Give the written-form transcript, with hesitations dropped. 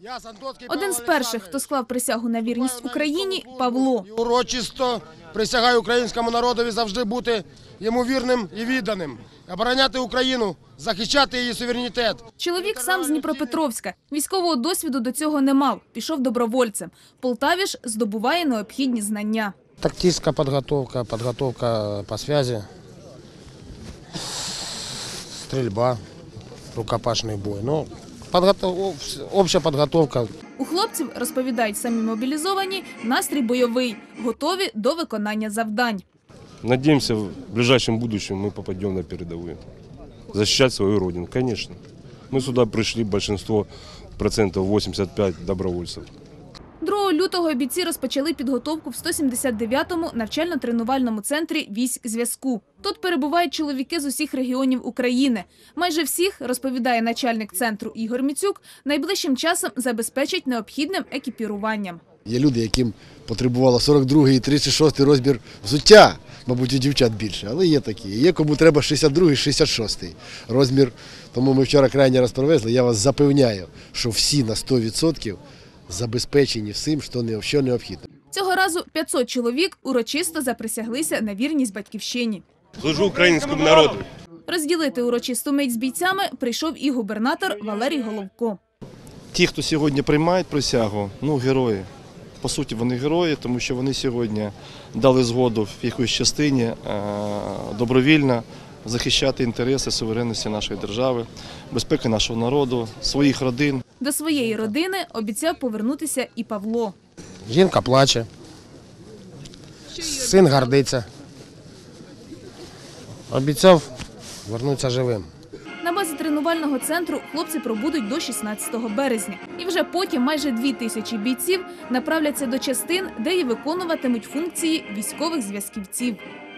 Один з перших, хто склав присягу на вірність Україні – Павло. Урочисто присягаю українському народові завжди бути йому вірним і відданим, обороняти Україну, захищати її суверенітет. Чоловік сам з Дніпропетровська. Військового досвіду до цього не мав. Пішов добровольцем. В Полтаві ж здобуває необхідні знання. Тактична підготовка, підготовка по зв'язку, стрільба, рукопашний бой. Ну, обща підготовка. У хлопців, розповідають самі мобілізовані, настрій бойовий, готові до виконання завдань. Надеемся, в ближайшем будущем мы попадем на передовую. Защищать свою родину, конечно. Мы сюда пришли, большинство, процентов 85 добровольцев. 2 лютого бійці розпочали підготовку в 179-му навчально-тренувальному центрі військ зв'язку. Тут перебувають чоловіки з усіх регіонів України. Майже всіх, розповідає начальник центру Ігор Міцюк, найближчим часом забезпечать необхідним екіпіруванням. Є люди, яким потребувало 42-й і 36-й розмір взуття, мабуть, у дівчат більше, але є такі. Є кому треба 62-й і 66-й розмір. Тому ми вчора крайній раз привезли. Я вас запевняю, що всі на 100% забезпечені всім, що необхідно. Цього разу 500 чоловік урочисто заприсяглися на вірність батьківщині. Служу українському народу. Розділити урочисту мить з бійцями прийшов і губернатор Валерій Головко. Ті, хто сьогодні приймають присягу, герої. По суті, вони герої, тому що вони сьогодні дали згоду в якоїсь частині добровільно захищати інтереси суверенності нашої держави, безпеки нашого народу, своїх родин. До своєї родини обіцяв повернутися і Павло. Жінка плаче, син гордиться. Обіцяв повернутися живим. На базі тренувального центру хлопці пробудуть до 16 березня. І вже потім майже 2000 бійців направляться до частин, де і виконуватимуть функції військових зв'язківців.